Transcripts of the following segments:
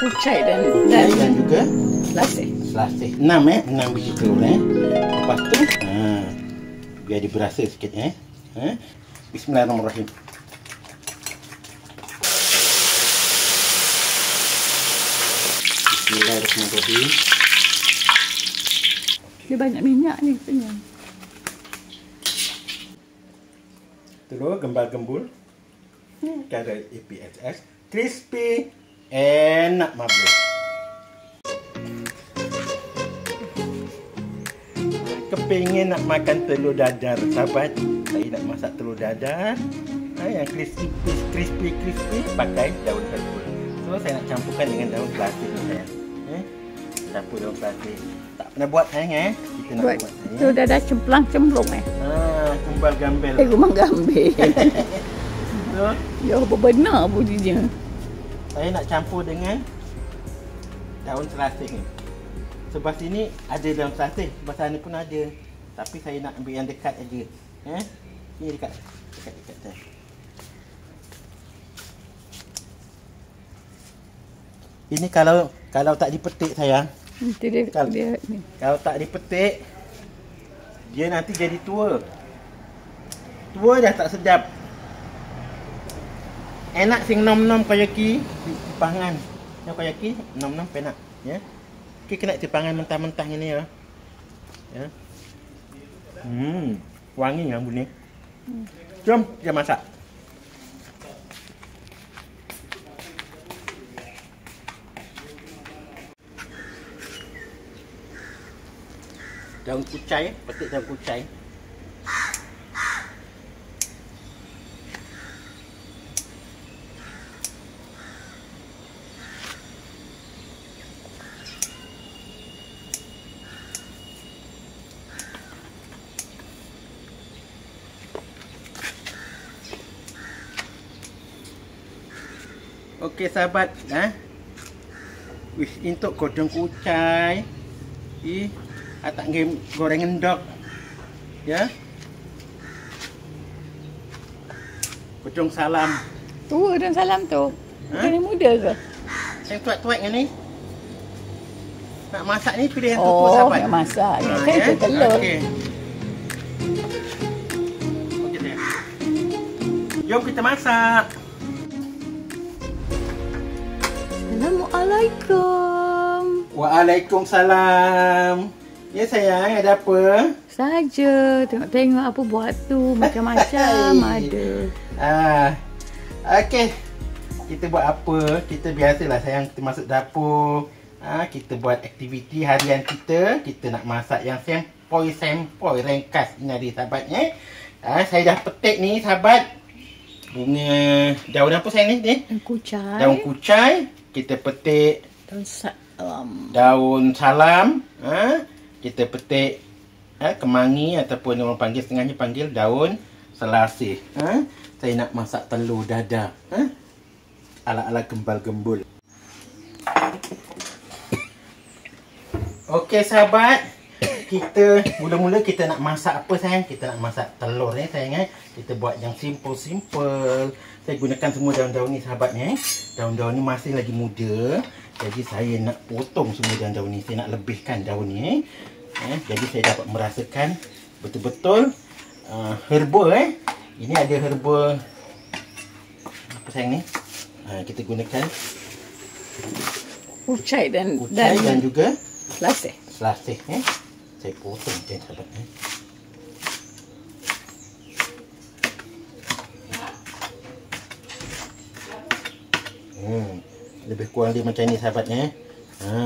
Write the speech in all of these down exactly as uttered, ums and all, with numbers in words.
kucai dan dan, dan juga selasih. selasih. Enam eh, enam biji telur eh. Lepas tu, ha, biar dia berasa sikit eh. Ha? Bismillahirrahmanirrahim. Bismillahirrahmanirrahim. Dia banyak minyak ni sebenarnya. Telur gembal gembul. Hmm, cara A P S S. Crispy. Enak mabuk. Kepingin nak makan telur dadar, sahabat. Saya nak masak telur dadar. Ha, yang crispy, crispy, crispy. Pakai daun herbal. So, saya nak campurkan dengan daun plastik ni, sayang. Eh? Campur daun plastik. Tak pernah buat, sayang, eh? Kita nak Buat buat, sayang. telur dadar cemplang cemplung eh. Ha, kumbal gambel. Eh, rumah gambir. So, Ya, apa benar bunyinya. saya nak campur dengan daun selasih ni. Sebelah sini ada daun selasih, sebelah sana pun ada. Tapi saya nak ambil yang dekat aja. Eh? Ni dekat. Dekat dekat saya. Ini kalau kalau tak dipetik, sayang. Nanti dia, Kalau, dia ni. kalau tak dipetik, dia nanti jadi tua. Tua dah tak sedap. Enak sing nom-nom koyaki tipangan. Yang koyaki nom-nom penak, ya. Okey, kena tipangan mentah-mentah ini ya. Ya. Hmm, wangi yang bunyi. Hmm. Jom kita masak. Daun kucai, petik daun kucai. Okey sahabat, ha? Wis untuk kodong kucai. I atak game goreng endok. Ya. Kodong salam. Tua dan salam tu. Ha? Bukan yang muda ke? Yang tuat-tuat yang ni. Nak masak ni pilih yang tua Oh, sahabat. yang masak. Ha, Kan ya? itu telur. Okey. Okey dah. Jom kita masak. Assalamualaikum. Waalaikumsalam. Ya sayang, ada apa? Saja tengok-tengok apa buat tu, macam-macam ada. Ah, okey. Kita buat apa? Kita biasalah sayang, kita masuk dapur. Ah, kita buat aktiviti harian kita. Kita nak masak yang sempoi-sempoi ringkas ini hari sahabat eh. Ah, saya dah petik ni sahabat. Bunga daun apa sayang ni? ni? Daun kucai. Daun kucai. Kita petik Daun salam. daun salam. Ha? Kita petik ha? kemangi ataupun orang panggil setengahnya panggil daun selasih. Ha? Saya nak masak telur dadar. Ha? Ala-ala gembal gembul. Okey sahabat. Kita mula-mula kita nak masak apa sayang? Kita nak masak telur ni sayang eh. Kita buat yang simple-simple. Saya gunakan semua daun-daun ni sahabatnya. Daun-daun ni masih lagi muda. Jadi saya nak potong semua daun-daun ni. Saya nak lebihkan daun ni. Eh, jadi saya dapat merasakan betul-betul uh, herba eh. Ini ada herba apa sayang ni? Uh, kita gunakan Kucai dan kucai dan, dan juga selasih. selasih eh. Saya potong je sahabat eh. Hmm, lebih kurang dia macam ni sahabatnya. Ha.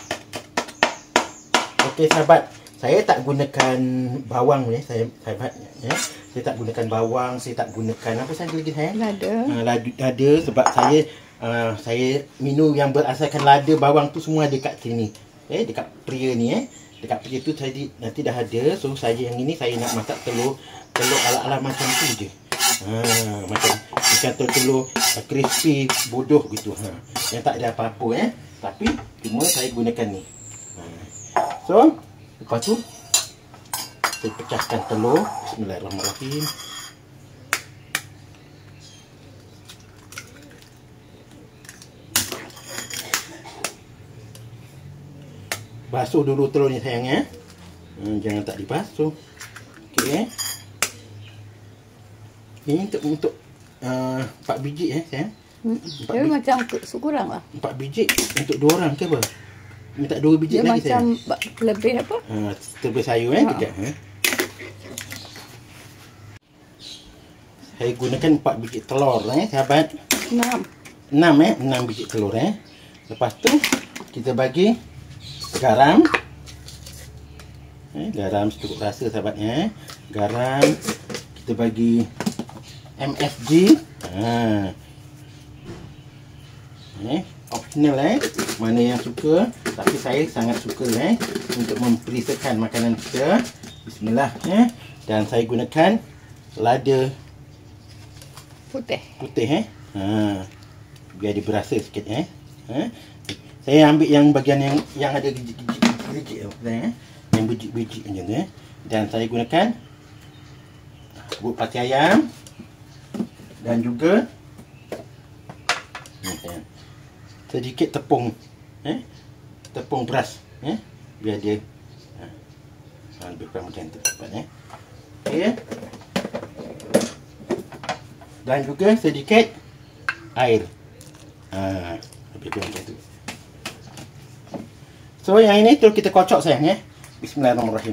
Okey sahabat, saya tak gunakan bawang ni saya sahabat ya. Saya tak gunakan bawang, saya tak gunakan apa saja lagi saya? Lada. Ha, lada, lada sebab saya uh, saya minum yang berasaskan lada, bawang tu semua dekat sini. Eh, dekat pria ni eh. Dekat pria tu tadi nanti dah ada. So saya yang ini saya nak masak telur telur ala-ala macam tu je. Ha, macam macam telur uh, crispy bodoh gitu ha. Yang tak ada apa-apa eh. Tapi cuma saya gunakan ni. Ha. So, lepas tu saya pecahkan telur. Bismillahirrahmanirrahim. basuh dulu telur ni sayang ya. Hmm, jangan tak dibasuh. Okey. Ini untuk untuk uh, empat biji eh sayang. Hmm. Dia biji. Macam sekurang lah. empat biji untuk dua orang ke apa? Minta dua biji dia lagi sayang. Macam lebih apa? Ha, terlebih sayur eh, ha. Kejap eh. Saya gunakan empat biji telur eh sahabat. enam. enam eh, enam biji telur eh. Lepas tu kita bagi garam. Eh, garam secukup rasa sahabatnya eh. Garam kita bagi M S G. Ha. Eh, optional eh. Mana yang suka, tapi saya sangat suka eh untuk memperisakan makanan kita. Bismillah eh. Dan saya gunakan lada putih. Putih eh. Ha. Biar dia berasa sikit eh. Ha. Saya ambil yang bagian yang yang ada biji-biji eh. Yang biji-biji macam tu eh. Dan saya gunakan bubuk pati ayam dan juga ni sayang, sedikit tepung eh, tepung beras eh, biar dia ha, lebih kurang macam tu eh. Okay. Dan juga sedikit air, ha, lebih kurang macam tu. So yang ini terus kita kocok sayang eh. Bismillahirrahmanirrahim.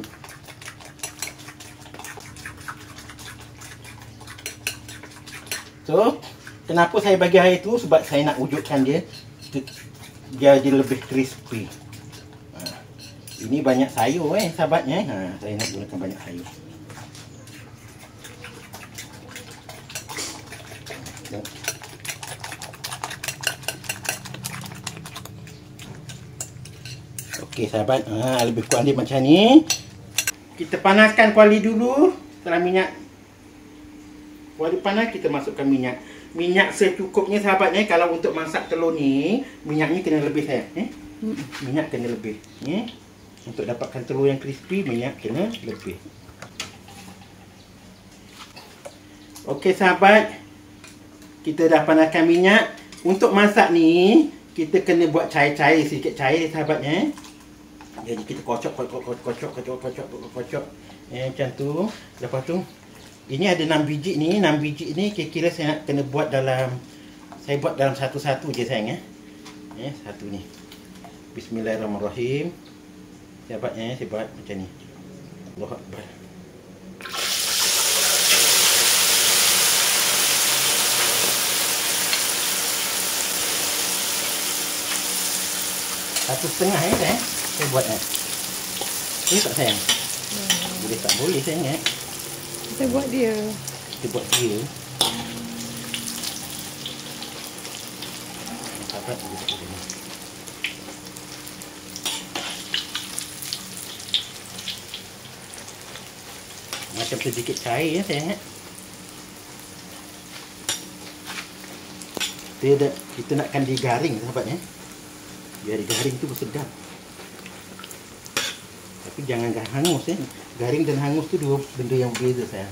So kenapa saya bagi air tu? Sebab saya nak wujudkan dia dia jadi lebih crispy. Ha. Ini banyak sayur eh sahabatnya. Ha, saya nak gunakan banyak sayur. Okey sahabat, ha, lebih kurang dia macam ni. Kita panaskan kuali dulu. Setelah minyak kuali panas, kita masukkan minyak. Minyak secukupnya sahabatnya. Kalau untuk masak telur ni, minyaknya kena lebih sayang eh? Minyak kena lebih eh? Untuk dapatkan telur yang crispy, minyak kena lebih. Okey sahabat, kita dah panaskan minyak. Untuk masak ni, kita kena buat cair-cair, sikit cair sahabatnya. Jadi kita kocok, kocok, kocok, kocok, kocok, kocok, kocok, kocok. Eh, macam tu. Lepas tu, ini ada enam biji ni. enam biji ni kira-kira saya nak kena buat dalam, saya buat dalam satu-satu je sayang eh. Eh, satu ni. Bismillahirrahmanirrahim. Sahabat eh, saya buat macam ni. Allahu Akbar. Satu setengah eh sayang. Saya buat eh. Boleh tak sayang? Hmm. Boleh tak? Boleh sayang eh. Kita buat dia. Kita buat dia. Sahabat kita buat dia. Macam sedikit cair ya sayang eh. Dia dah, kita nakkan dia garing sahabat eh. Biar dia garing tu bersedap. Tapi jangan hangus eh. Garing dan hangus tu dua benda yang berbeza sayang.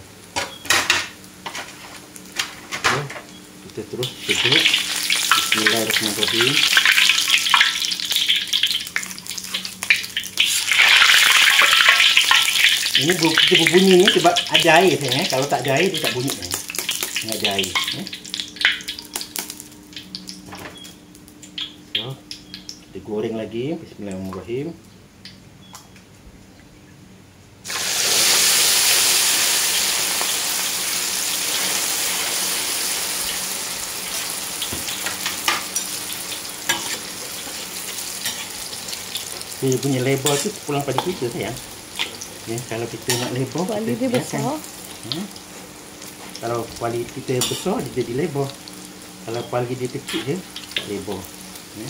Okay. Kita terus sedut. Bismillahirrahmanirrahim. Ini kita berbunyi ni sebab ada air sayang eh. Kalau tak ada air dia tak bunyi eh. Ini ada air eh. So, kita goreng lagi. Bismillahirrahmanirrahim. Dia punya label tu pulang pada kita sayang. Ya, kalau kita nak label, kuali dia besar. Ya. Kalau kuali kita besar, dia jadi label. Kalau kuali dia kecil, dia tak label. Ya.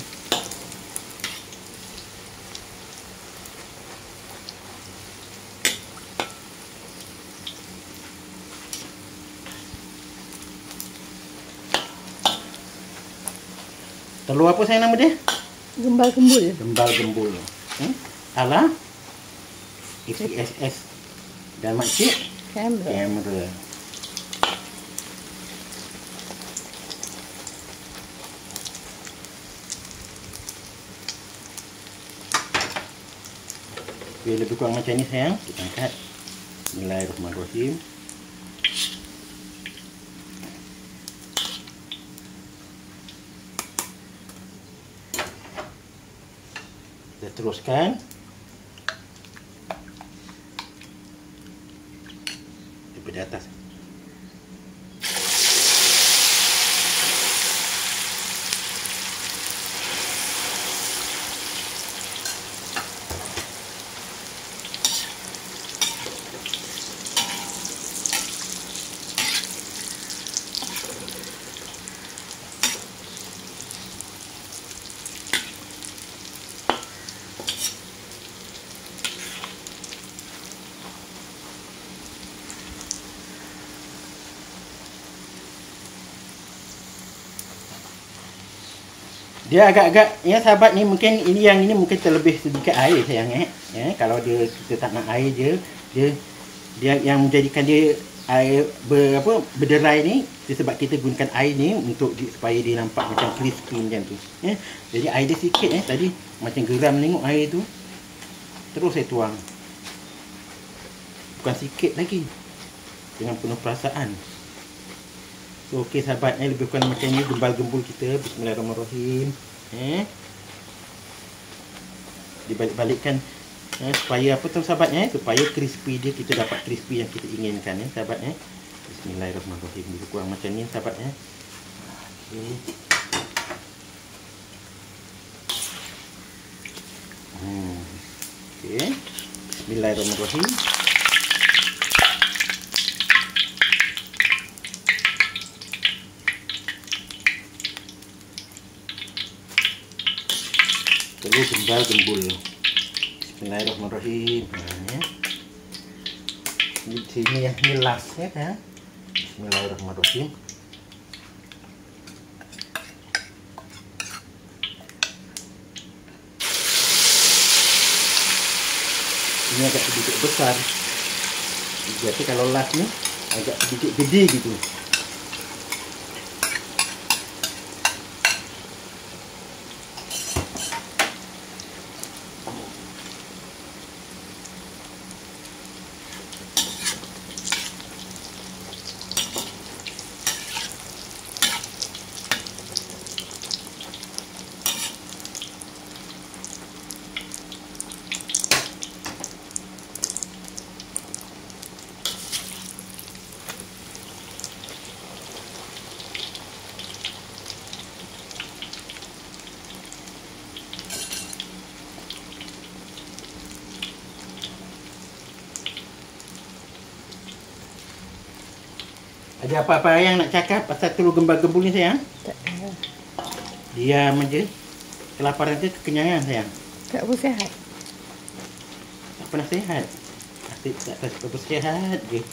Telur apa sayang nama dia? Gembal gembul. Gembal gembul. Hmm? Ala F P S S dan makcik kamera. kamera. Biar lebih kurang macam ni sayang. Kita angkat. Bismillahirrahmanirrahim. Kita teruskan. Daripada atas. Dia agak-agak ya sahabat ni, mungkin ini yang ini mungkin terlebih sedikit air sayang eh. Ya, kalau dia kita tak nak air je, dia dia yang menjadikan dia air ber, apa berderai ni sebab kita gunakan air ni untuk di, supaya dia nampak macam crispy macam tu. Ya. Jadi air dia sikit eh tadi macam geram tengok air tu. Terus saya tuang. Bukan sikit lagi. Dengan penuh perasaan. So, okey sahabat, eh, lebih kurang macam ni gembal-gembul kita. Bismillahirrahmanirrahim. Eh. Dibalik-balikkan eh, supaya apa tu sahabat eh, supaya crispy dia, kita dapat crispy yang kita inginkan eh sahabat eh. Bismillahirrahmanirrahim. Lebih kurang macam ni sahabat eh. Okey. Hmm. Okey. Bismillahirrahmanirrahim. Terus gembal gembul. Bismillahirrahmanirrahim. Nah, ya. Di sini ya, ini lastnya kan. Bismillahirrahmanirrahim. Ini agak sedikit besar. Jadi kalau last ni agak sedikit gede gitu. Ada apa-apa yang nak cakap pasal telur gembal-gembul ni sayang? Tak ada. Diam aja. Kelaparan ke kekenyangan sayang? Tak bersihat. Tak pernah sihat. Asyik tak pernah bersihat je.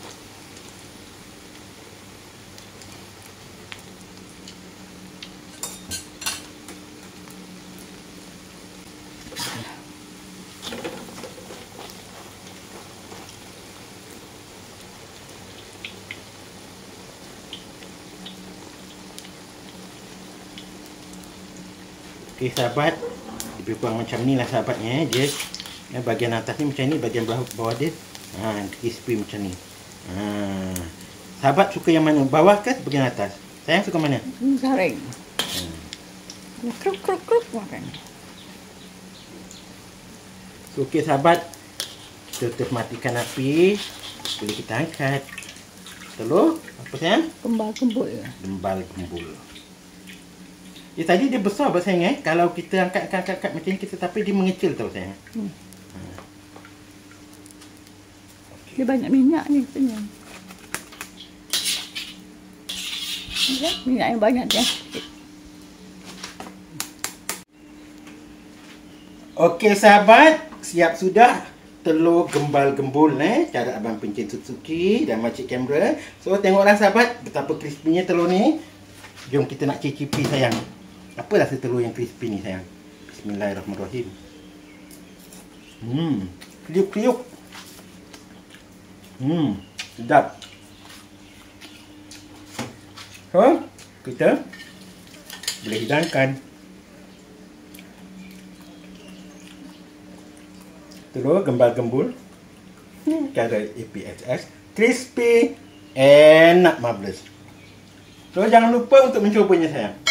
Okey sahabat, lebih kurang macam ni lah sahabatnya. Dia ya, bahagian atas ni macam ni, bahagian bawah, bawah dia ha, crispy macam ni. Ha. Sahabat suka yang mana? Bawah ke bahagian atas? Sayang suka mana? Garing. Hmm. Kruk kruk kruk makan. So, okey sahabat, kita terus matikan api. Boleh kita angkat. Telur apa sayang? Gembal gembul. Gembal gembul. Ya, tadi dia besar apa sayang eh. Kalau kita angkat-angkat macam ni kita tapi dia mengecil tau sayang. Hmm. Ha. Okay. Dia banyak minyak ni sebenarnya. Ya, minyak yang banyak dia. Okey sahabat, siap sudah telur gembal gembul eh. Cara abang Pencen Suzuki dan makcik kamera. So tengoklah sahabat betapa crispy-nya telur ni. Jom kita nak cicipi sayang. Apa rasa telur yang crispy ni sayang? Bismillahirrahmanirrahim. Hmm, kriuk-kriuk. Hmm, sedap. So, kita boleh hidangkan. Telur gembal-gembul. Cara A P S S. Crispy. Enak, marvelous. So, jangan lupa untuk mencobanya sayang.